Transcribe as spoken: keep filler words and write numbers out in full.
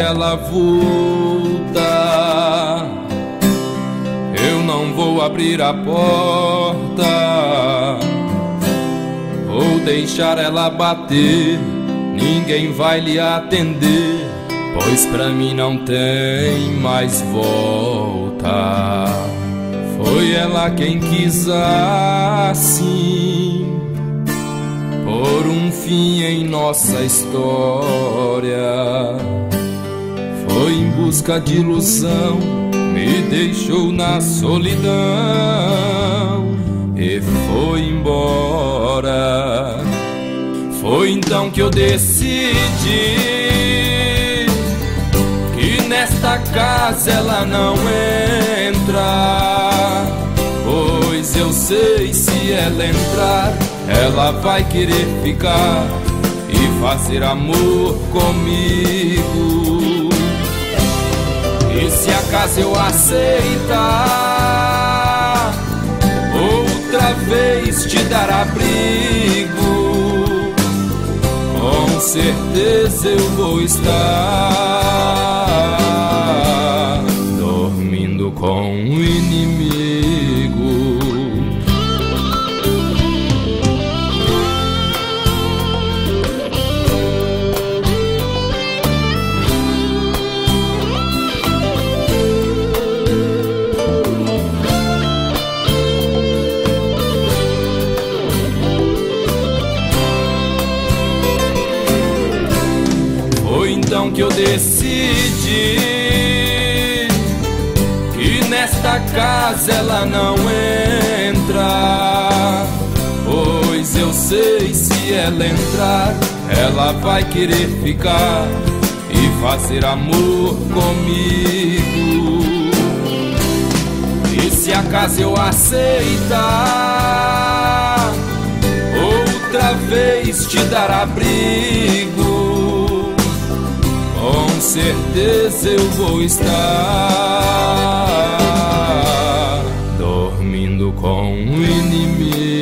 ela voltar, eu não vou abrir a porta, vou deixar ela bater, ninguém vai lhe atender, pois pra mim não tem mais volta. Foi ela quem quis assim pôr um fim em nossa história. Foi em busca de ilusão, me deixou na solidão e foi embora. Foi então que eu decidi que nesta casa ela não entra, pois eu sei, se ela entrar, ela vai querer ficar e fazer amor comigo. E se acaso eu aceitar, outra vez te dar abrigo, com certeza eu vou estar dormindo com o inimigo. Então que eu decidi que nesta casa ela não entra, pois eu sei, se ela entrar, ela vai querer ficar e fazer amor comigo. E se acaso eu aceitar, outra vez te dar abrigo, com certeza eu vou estar dormindo com o inimigo.